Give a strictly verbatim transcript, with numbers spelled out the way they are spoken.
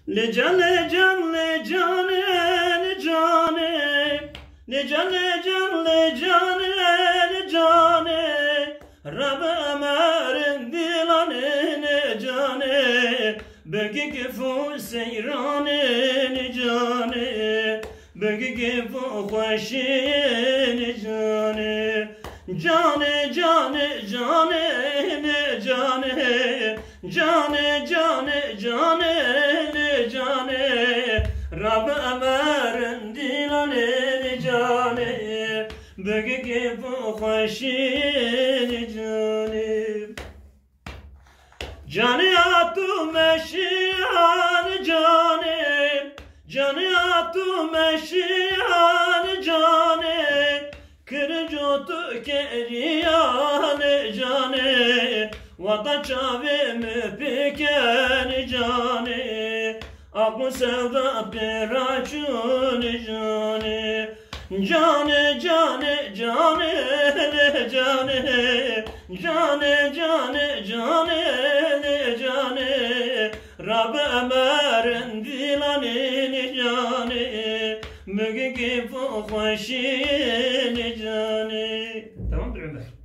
Le can le can le can le can le can le can le can le can Rab Ömer'in dilanı ne canı Bögü kifu seyranı ne canı Bögü kifu hoşi ne canı Canı canı canı ne canı Canı canı canı ne canı Rab Ömer'in dilanı ne canı Bögü kifu hoşi ne canı Canı atu meşiyan canı Canı atu meşiyan canı Kırıcı keriyan canı Vatan çavimi piken canı Aklı sevda piraçun canı Canı canı canı canı Canı canı canı canı Rab Ömer'in dilanı canı Bugün ki bu hoşin canı Tamamdır Ömer